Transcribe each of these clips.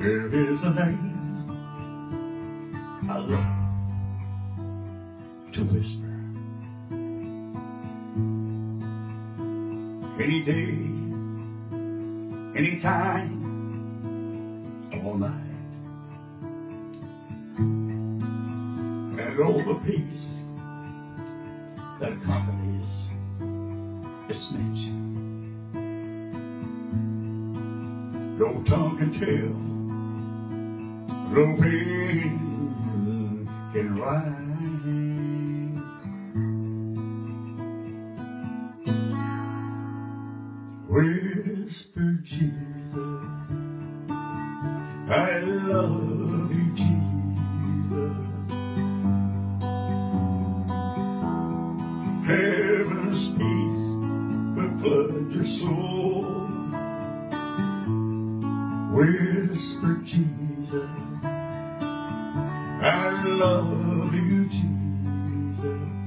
There is a name I love to whisper. Any day, any time, all night. And all the peace that accompanies this mention. No tongue can tell, no pen can write. Whisper, Jesus, I love you, Jesus. Heaven's peace will flood your soul. Whisper, Jesus, I love you, Jesus.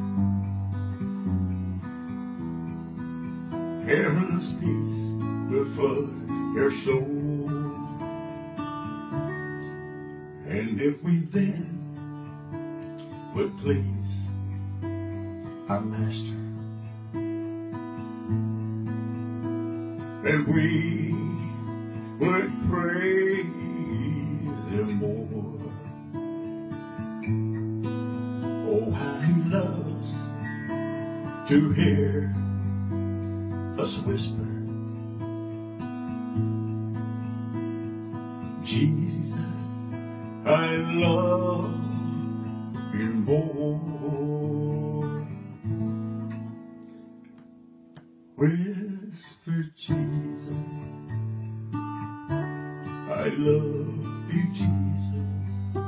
Heaven's peace will flood your soul. And if we then would please our Master, that we would praise Him more. Oh, how He loves to hear us whisper, Jesus, I love you more. Whisper, Jesus, I love you, Jesus.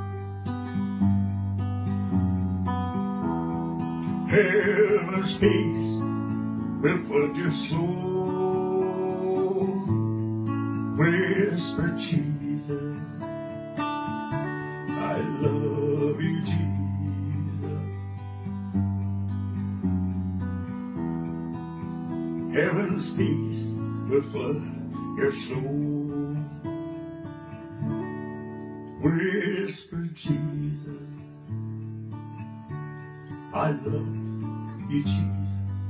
Heaven's peace will flood your soul. Whisper, Jesus, I love you, Jesus. Heaven's peace will flood your soul. Whisper, Jesus, I love you, Jesus.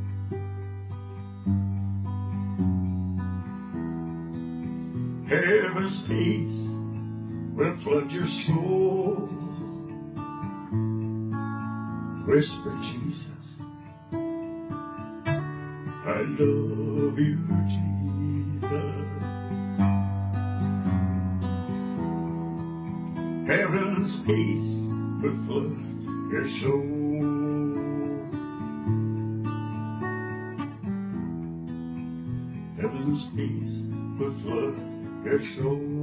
Heaven's peace will flood your soul. Whisper, Jesus, I love you, Jesus. Heaven's peace will flood your soul. Heaven's peace will flood your soul.